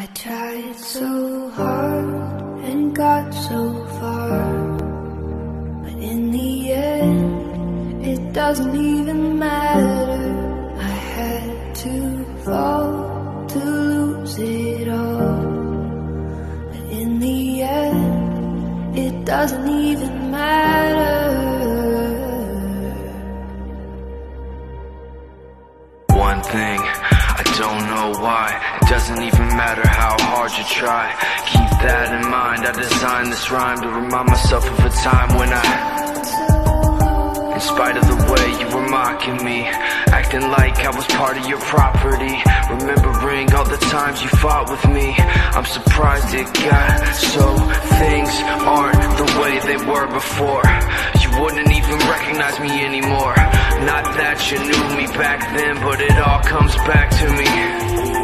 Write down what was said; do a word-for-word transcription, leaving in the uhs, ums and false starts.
tried so hard and got so far, but in the end, it doesn't even matter. I had to fall to lose it all, but in the end, it doesn't even matter. One thing, I don't know why, it doesn't even matter how hard you try. Keep that in mind, I designed this rhyme to remind myself of a time when I, in spite of the way you were mocking me, acting like I was part of your property, remembering all the times you fought with me. I'm surprised it got so things aren't the way they were before. You wouldn't even recognize me anymore. Not that you knew me back then, but it all comes back to me.